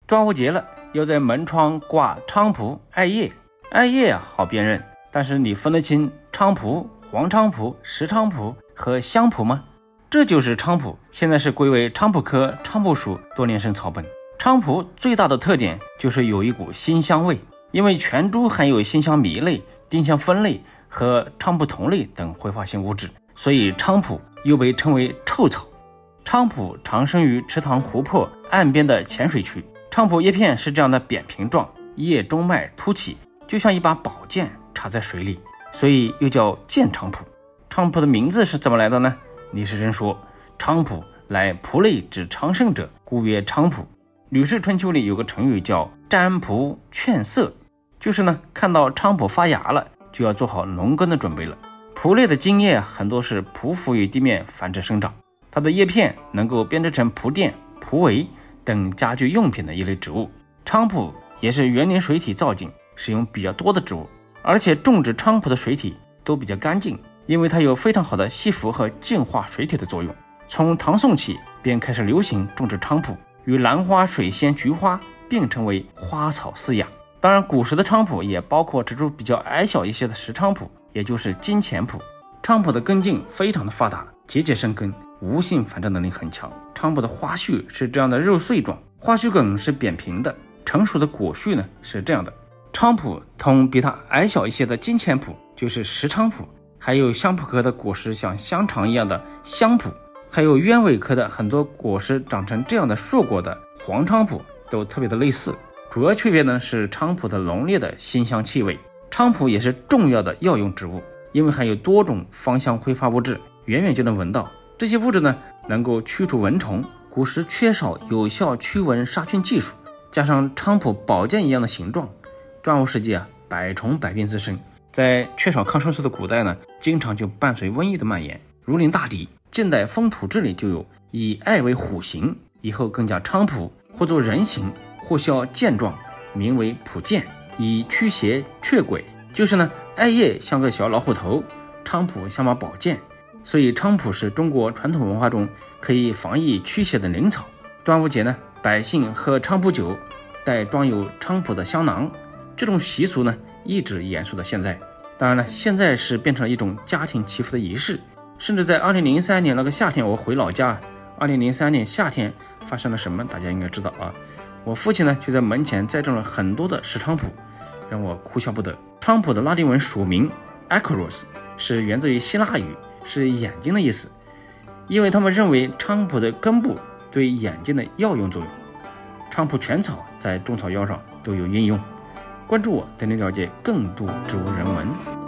端午节了，要在门窗挂菖蒲、艾叶。艾叶好辨认，但是你分得清菖蒲、黄菖蒲、石菖蒲和香蒲吗？这就是菖蒲，现在是归为菖蒲科菖蒲属多年生草本。菖蒲最大的特点就是有一股辛香味，因为全株含有辛香醚类、丁香酚类和菖蒲酮类等挥发性物质，所以菖蒲又被称为臭草。菖蒲常生于池塘、湖泊岸边的浅水区。菖蒲叶片是这样的扁平状，叶中脉凸起，就像一把宝剑插在水里，所以又叫剑菖蒲。菖蒲的名字是怎么来的呢？李时珍说：菖蒲乃蒲类之长生者，故曰菖蒲。吕氏春秋里有个成语叫占蒲劝色，就是呢看到菖蒲发芽了，就要做好农耕的准备了。蒲类的茎叶很多是匍匐于地面繁殖生长，它的叶片能够编织成蒲垫、蒲围等家居用品的一类植物。菖蒲也是园林水体造景使用比较多的植物，而且种植菖蒲的水体都比较干净，因为它有非常好的吸附和净化水体的作用。从唐宋起便开始流行种植菖蒲，与兰花、水仙、菊花并称为花草饲养。当然，古时的菖蒲也包括植株比较矮小一些的石菖蒲，也就是金钱蒲。菖蒲的根茎非常的发达，节节生根，无性繁殖能力很强。菖蒲的花序是这样的肉穗状，花序梗是扁平的，成熟的果序呢是这样的。菖蒲同比它矮小一些的金钱蒲，就是石菖蒲，还有香蒲科的果实像香肠一样的香蒲，还有鸢尾科的很多果实长成这样的硕果的黄菖蒲都特别的类似。主要区别呢是菖蒲的浓烈的辛香气味。菖蒲也是重要的药用植物，因为含有多种芳香挥发物质，远远就能闻到。这些物质呢能够驱除蚊虫，古时缺少有效驱蚊杀菌技术，加上菖蒲宝剑一样的形状，端午时节百虫百病滋生。在缺少抗生素的古代呢，经常就伴随瘟疫的蔓延，如临大敌。近代风土志里就有以艾为虎形，以后更加菖蒲或作人形，或效剑状，名为蒲剑，以驱邪却鬼。就是呢，艾叶像个小老虎头，菖蒲像把宝剑，所以菖蒲是中国传统文化中可以防疫驱邪的灵草。端午节呢，百姓喝菖蒲酒，带装有菖蒲的香囊，这种习俗呢一直延续到现在。当然了，现在是变成了一种家庭祈福的仪式。甚至在2003年那个夏天，我回老家，2003年夏天发生了什么大家应该知道啊。我父亲呢就在门前栽种了很多的石菖蒲，让我哭笑不得。菖蒲的拉丁文属名 Acaros 是源自于希腊语，是眼睛的意思，因为他们认为菖蒲的根部对眼睛的药用作用。菖蒲全草在中草药上都有应用。关注我，带你了解更多植物人文。